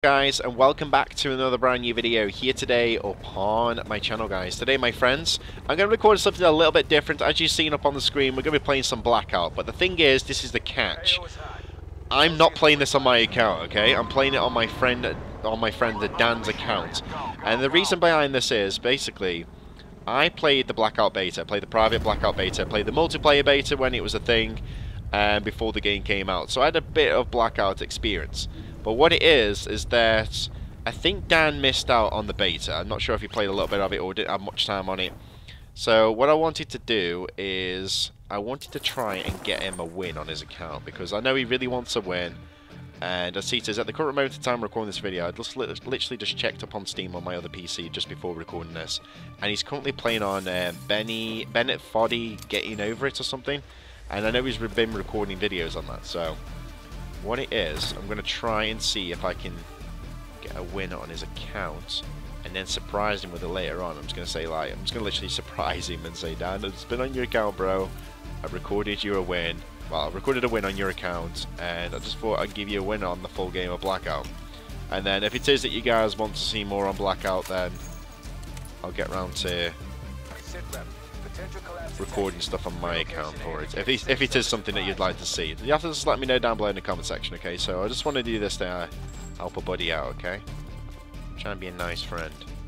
Guys, and welcome back to another brand new video here today upon my channel, guys. Today, my friends, I'm going to record something a little bit different. As you've seen up on the screen, we're going to be playing some Blackout, but the thing is, this is the catch. I'm not playing this on my account, okay? I'm playing it on my friend Dan's account. And the reason behind this is, basically, I played the Blackout beta, I played the private Blackout beta, I played the multiplayer beta when it was a thing, before the game came out. So I had a bit of Blackout experience. But what it is that I think Dan missed out on the beta. I'm not sure if he played a little bit of it or didn't have much time on it. So what I wanted to do is I wanted to try and get him a win on his account, because I know he really wants a win. And as he says, at the current moment of time recording this video, I just literally just checked up on Steam on my other PC just before recording this, and he's currently playing on Bennett Foddy Getting Over It or something. And I know he's been recording videos on that, so what it is, I'm going to try and see if I can get a win on his account and then surprise him with it later on. I'm just going to say, like, I'm just going to literally surprise him and say, Dan, it's been on your account, bro. I recorded you a win. Well, I recorded a win on your account, and I just thought I'd give you a win on the full game of Blackout. And then if it is that you guys want to see more on Blackout, then I'll get around to recording stuff on my account for it. If it is something that you'd like to see, you have to just let me know down below in the comment section, okay? So I just want to do this to help a buddy out, okay? Try and be a nice friend.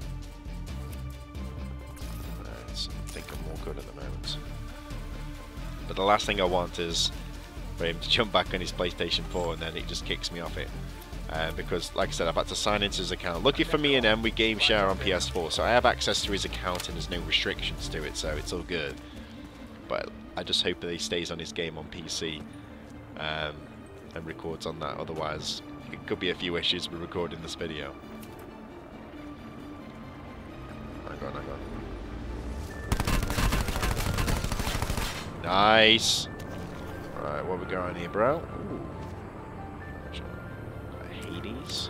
I think I'm more good at the moment. But the last thing I want is for him to jump back on his PlayStation 4 and then it just kicks me off it. Because, like I said, I've had to sign into his account. Lucky for me and him, we game share on PS4, so I have access to his account and there's no restrictions to it, so it's all good. But I just hope that he stays on his game on PC and records on that. Otherwise, it could be a few issues with recording this video. Hang on. Nice. Right, what we got on here, bro? Ooh. Hades.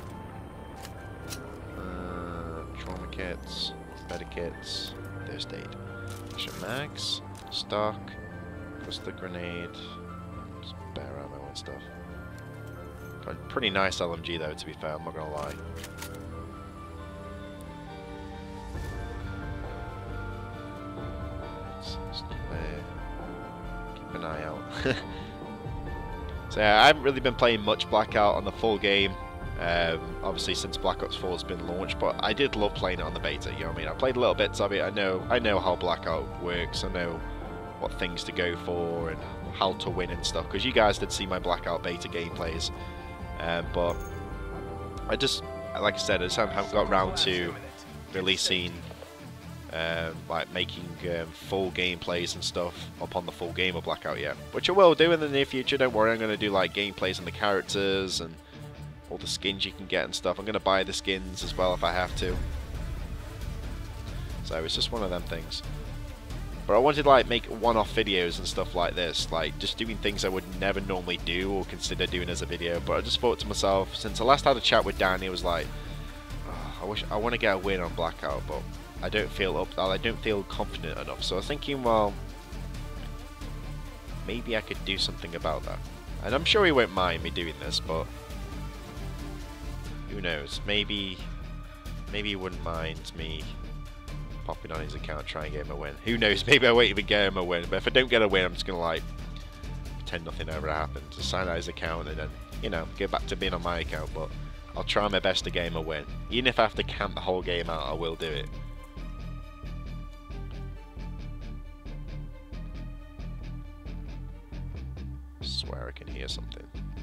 Trauma kits, better kits, first aid. Max, stock, cluster grenade, just bare ammo and stuff. Got a pretty nice LMG though, to be fair, I'm not gonna lie. Just keep an eye out. So yeah, I haven't really been playing much Blackout on the full game, obviously since Black Ops 4 has been launched, but I did love playing it on the beta, you know what I mean? I played little bits of it, I know how Blackout works, I know what things to go for and how to win and stuff, because you guys did see my Blackout beta gameplays, but I just, like I said, I just haven't got around to releasing, like making full gameplays and stuff upon the full game of Blackout yet, which I will do in the near future. Don't worry, I'm going to do like gameplays on the characters and all the skins you can get and stuff. I'm going to buy the skins as well if I have to. So it's just one of them things. But I wanted to like make one-off videos and stuff like this, like just doing things I would never normally do or consider doing as a video. But I just thought to myself, since I last had a chat with Dan, he was like, oh, I want to get a win on Blackout, but I don't feel confident enough. So I was thinking, well, maybe I could do something about that. And I'm sure he won't mind me doing this, but who knows? Maybe he wouldn't mind me popping on his account, trying to get him a win. Who knows? Maybe I won't even get him a win. But if I don't get a win, I'm just gonna like pretend nothing ever happened, just sign out his account and then, you know, go back to being on my account. But I'll try my best to get him a win. Even if I have to camp the whole game out, I will do it. I swear I can hear something.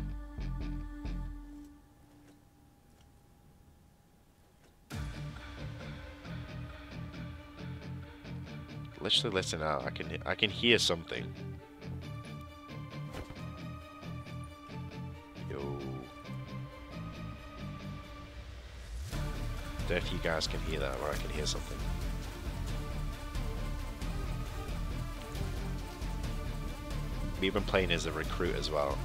Literally listen out. I can hear something. Yo. Don't know if you guys can hear that, or I can hear something. We've been playing as a recruit as well.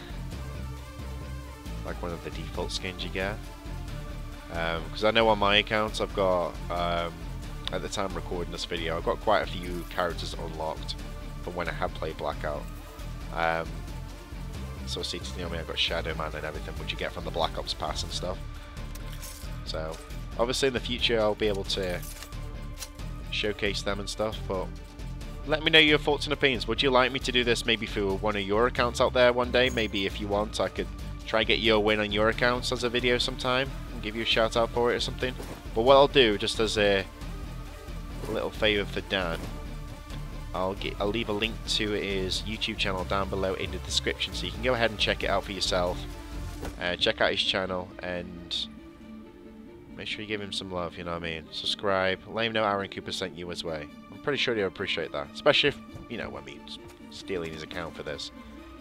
Like one of the default skins you get. Because I know on my accounts I've got, at the time recording this video, I've got quite a few characters unlocked from when I had played Blackout. So seated near me, I've got Shadow Man and everything, which you get from the Black Ops Pass and stuff. So, obviously in the future I'll be able to showcase them and stuff, but let me know your thoughts and opinions. Would you like me to do this maybe through one of your accounts out there one day? Maybe if you want, I could try and get your win on your accounts as a video sometime and give you a shout out for it or something. But what I'll do, just as a little favour for Dan, I'll leave a link to his YouTube channel down below in the description, so you can go ahead and check it out for yourself. Check out his channel and make sure you give him some love, you know what I mean? Subscribe, let him know Arron Cooper sent you his way. I'm pretty sure he'll appreciate that, especially if, you know, when me stealing his account for this.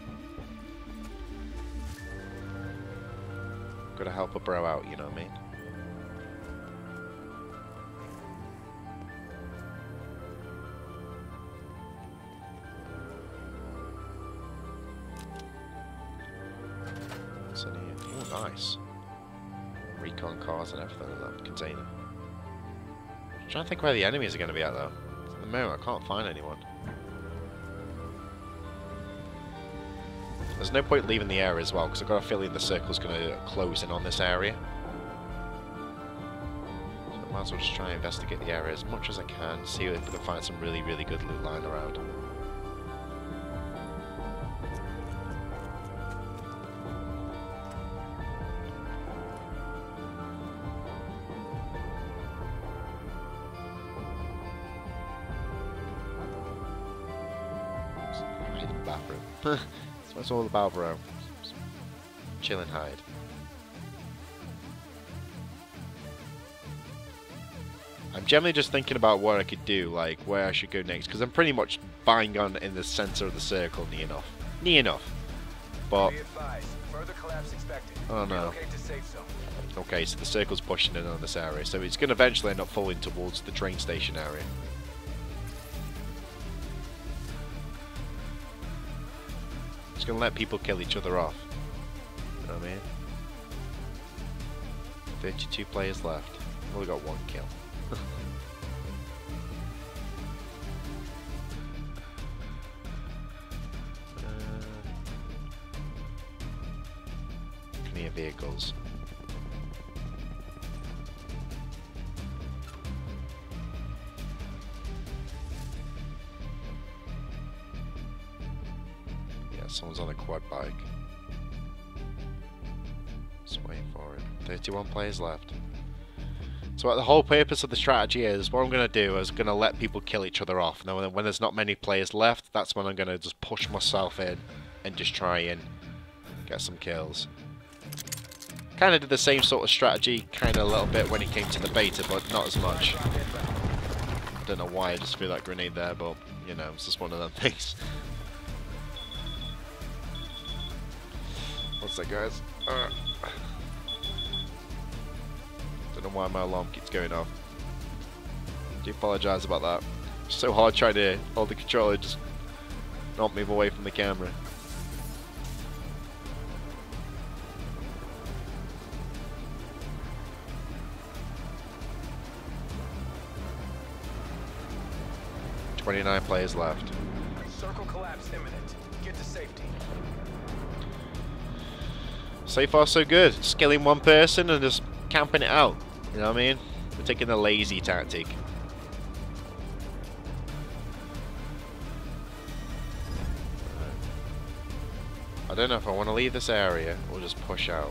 Gotta help a bro out, you know what I mean? What's in here? Oh, nice. Recon cars and everything in that container. I'm trying to think where the enemies are going to be at though. At the moment I can't find anyone. There's no point leaving the area as well, because I've got a feeling the circle's going to close in on this area. So I might as well just try and investigate the area as much as I can, see if we can find some really, really good loot lying around. Bathroom. That's what it's all about, bro. Chill and hide. I'm generally just thinking about what I could do, like where I should go next, because I'm pretty much bang on in the center of the circle, near enough. Near enough. But oh no. Okay, so the circle's pushing in on this area, so it's going to eventually end up falling towards the train station area. Gonna let people kill each other off. You know what I mean? 32 players left. Only got one kill. Clear vehicles. Someone's on a quad bike. Just waiting for it. 31 players left. So the whole purpose of the strategy is, what I'm going to do is going to let people kill each other off. Now when there's not many players left, that's when I'm going to just push myself in and just try and get some kills. Kind of did the same sort of strategy, kind of a little bit when it came to the beta, but not as much. I don't know why I just threw that grenade there, but, you know, it's just one of them things. What's that, guys? Don't know why my alarm keeps going off. Do apologise about that. It's so hard trying to hold the controller, just not move away from the camera. "29 players left. Circle collapse imminent. Get to safety." So far so good. Just killing one person and just camping it out. You know what I mean? We're taking the lazy tactic. I don't know if I want to leave this area or just push out.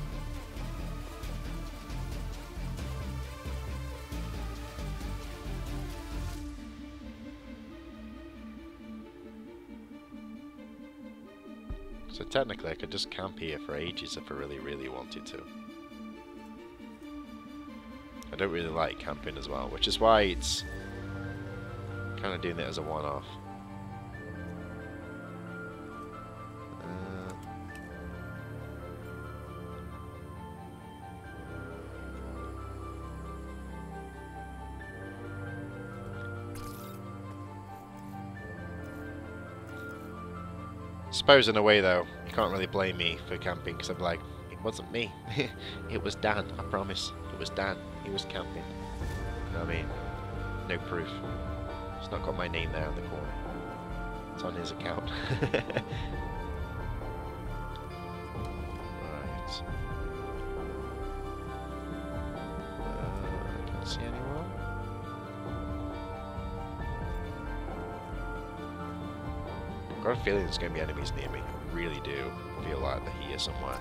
So technically I could just camp here for ages if I really, really wanted to. I don't really like camping as well, which is why it's kind of doing it as a one-off. Suppose in a way though, you can't really blame me for camping, because I'm like, it wasn't me. It was Dan, I promise. It was Dan. He was camping. You know what I mean? No proof. It's not got my name there in the corner. It's on his account. enemies. I can't see anyone. I've got a feeling there's going to be enemies near me. I really do feel like they're here somewhere.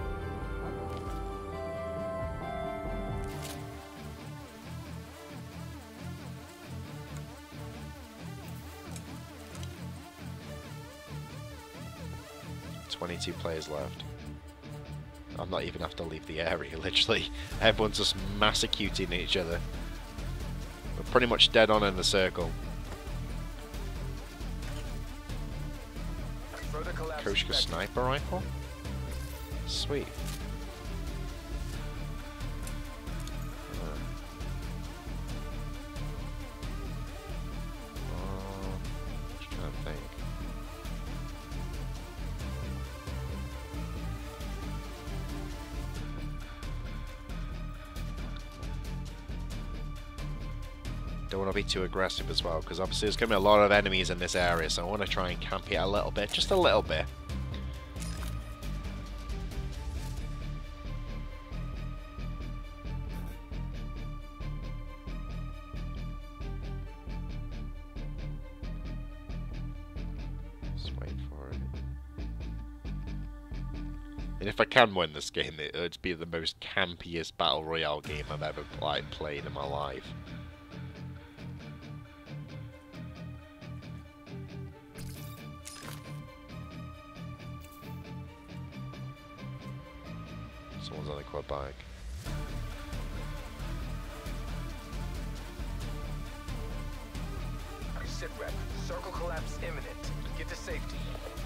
Two players left. I'm not even have to leave the area, literally. Everyone's just mass executing each other. We're pretty much dead on in the circle. Koshka sniper rifle? Sweet. Just trying to think. Don't want to be too aggressive as well, because obviously there's going to be a lot of enemies in this area, so I want to try and camp it a little bit, just a little bit. Just wait for it. And if I can win this game, it would be the most campiest Battle Royale game I've ever played in my life. Someone's on the quad bike. Sit rep. Circle collapse imminent. Get to safety.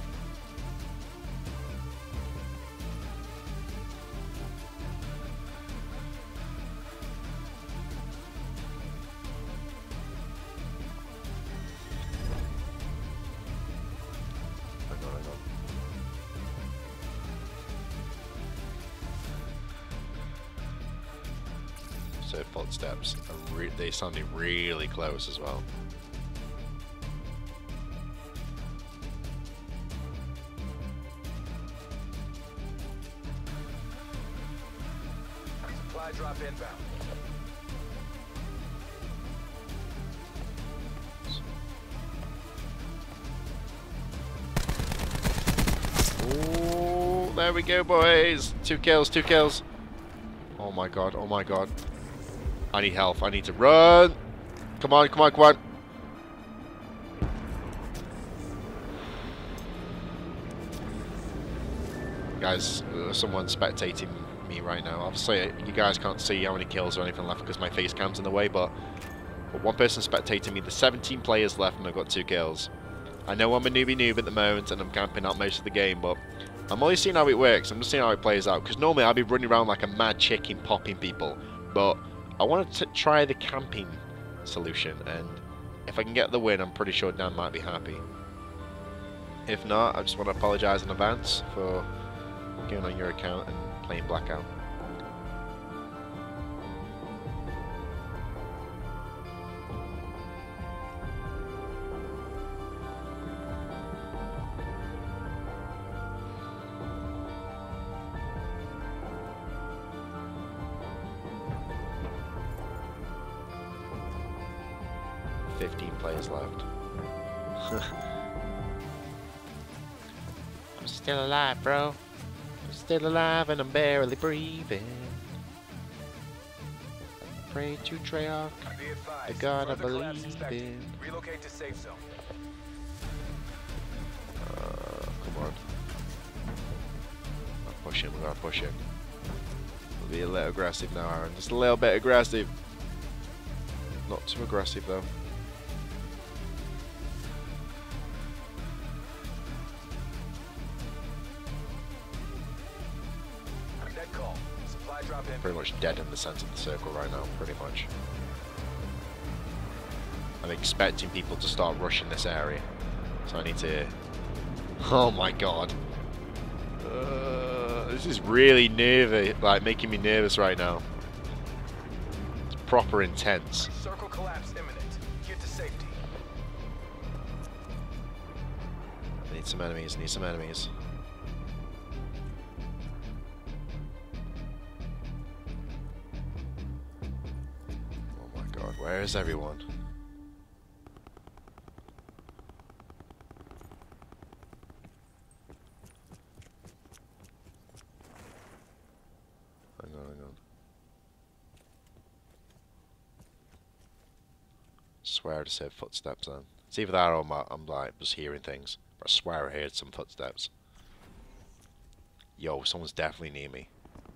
Hang on. So footsteps, they sounded really close as well. Supply drop inbound. Oh, there we go, boys. 2 kills, 2 kills. Oh my god, oh my god. I need health, I need to run. Come on, come on, come on. Guys, someone's spectating me right now. Obviously, you guys can't see how many kills or anything left because my face cam's in the way, but one person spectating me. There's 17 players left and I've got 2 kills. I know I'm a newbie noob at the moment and I'm camping out most of the game, but I'm only seeing how it works. I'm just seeing how it plays out, because normally I'd be running around like a mad chicken popping people, but I wanted to try the camping solution, and if I can get the win, I'm pretty sure Dan might be happy. If not, I just want to apologise in advance for going on your account and playing Blackout. Players left. I'm still alive, bro. I'm still alive and I'm barely breathing. I pray to Treyarch, the God I believe in. Relocate to safe zone. Come on. I'll push him, we gotta push him. We'll be a little aggressive now, Arron. Just a little bit aggressive. Not too aggressive though. Pretty much dead in the centre of the circle right now, pretty much. I'm expecting people to start rushing this area, so I need to... Oh my god. This is really nervy, like making me nervous right now. It's proper intense. Circle collapse imminent. Get to safety. I need some enemies, Where is everyone? Hang on, hang on. Swear I just heard footsteps then. It's either that or I'm like just hearing things. But I swear I heard some footsteps. Yo, someone's definitely near me.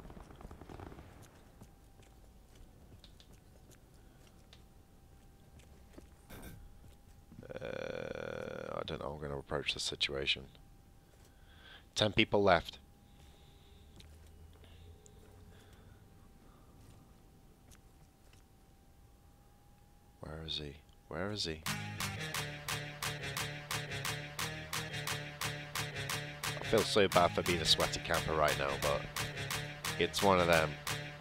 I don't know how I'm going to approach this situation. 10 people left. Where is he? Where is he? I feel so bad for being a sweaty camper right now, but it's one of them.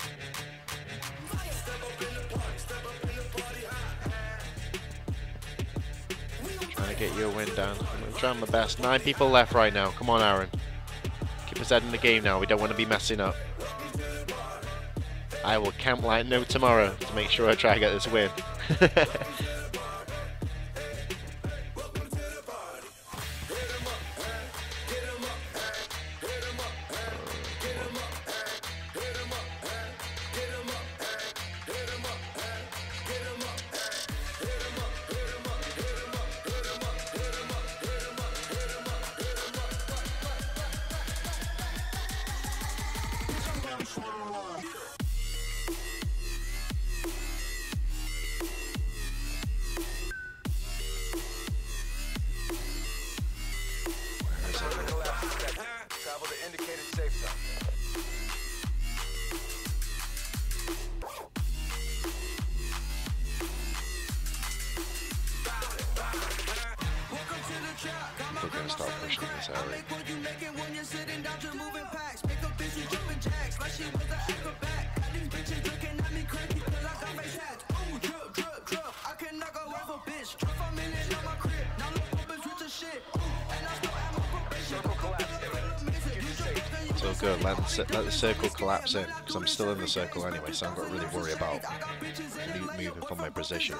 Trying to get you a win, Dan. I'm trying my best. 9 people left right now. Come on, Arron. Keep us head in the game now. We don't want to be messing up. I will camp like no tomorrow to make sure I try to get this win. Travel to indicated safe zone. We're going to start pushing this area. So good, let the circle collapse in, because I'm still in the circle anyway, so I'm not really worried about moving from my position.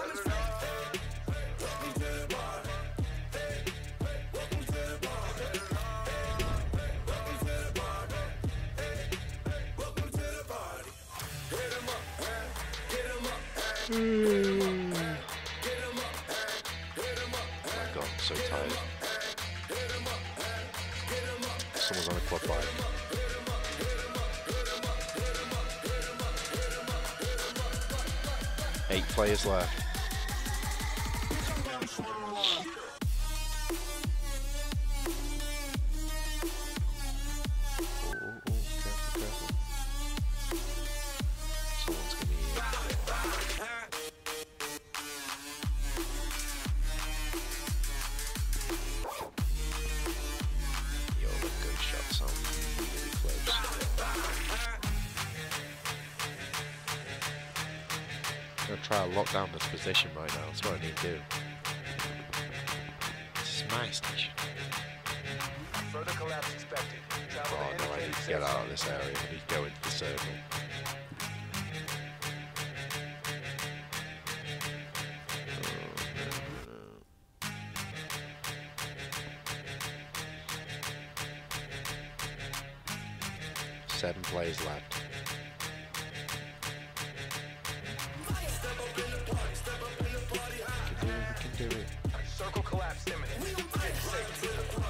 Oh my god, I'm so tired. Someone's on a quad bike. Eight players left. Careful. Someone's gonna be Yo, the good shots sound really close. I'm gonna try to lock down this position right now. That's what I need to do. This is my station. Further collapse expected. Travel Oh to no, I need indicated to safe get out zone. of this area. I need to go into the circle. Seven players left. We can do it. Circle collapse imminent. Get to safety.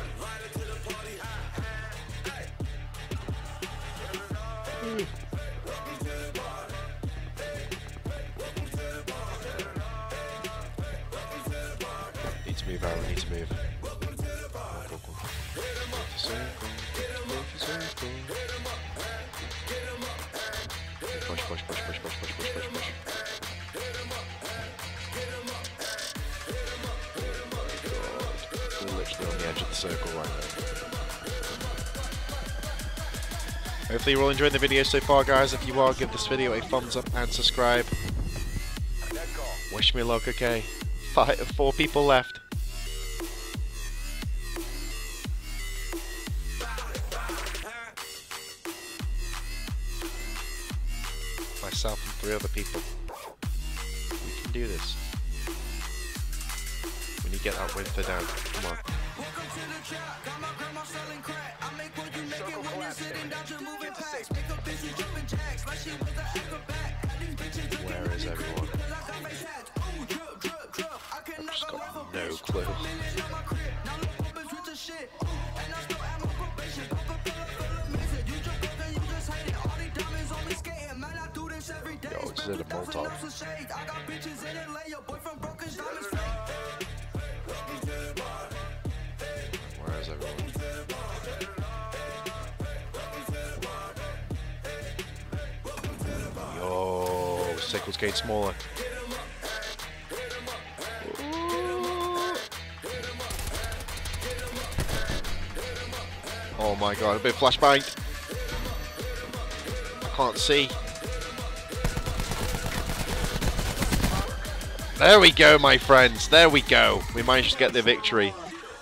Need to move, Arron, need to move. Go. Circle. Push. We're literally on the edge of the circle right now. Hopefully you're all enjoying the video so far, guys. If you are, give this video a thumbs up and subscribe. Wish me luck, okay? 4 people left. Myself and 3 other people. We can can do this. We need to get that win for Dan. Come on. Circle collapse imminent. Get to safety. Where is everyone? I've just got no clue. Yo, this is a Molotov. Where is everyone? Yo, Sickles getting smaller. Oh my god, a bit of flashbang. I can't see. There we go, my friends. There we go. We managed to get the victory.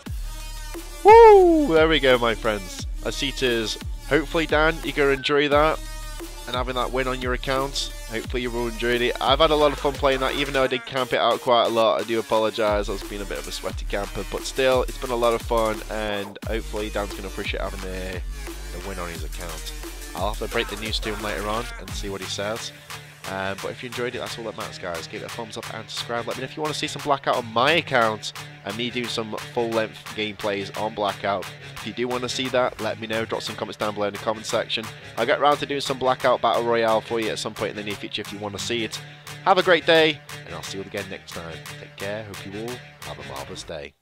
Woo! There we go, my friends. I see it is. Hopefully, Dan, you're going to enjoy that. And having that win on your account. Hopefully you all enjoyed it. I've had a lot of fun playing that, even though I did camp it out quite a lot. I do apologise. I was being a bit of a sweaty camper. But still, it's been a lot of fun. And hopefully Dan's going to appreciate having the win on his account. I'll have to break the news to him later on and see what he says. But if you enjoyed it, that's all that matters, guys. Give it a thumbs up and subscribe. Let me know if you want to see some Blackout on my account and me do some full-length gameplays on Blackout. If you do want to see that, let me know. Drop some comments down below in the comment section. I'll get around to doing some Blackout Battle Royale for you at some point in the near future if you want to see it. Have a great day, and I'll see you again next time. Take care. Hope you all have a marvellous day.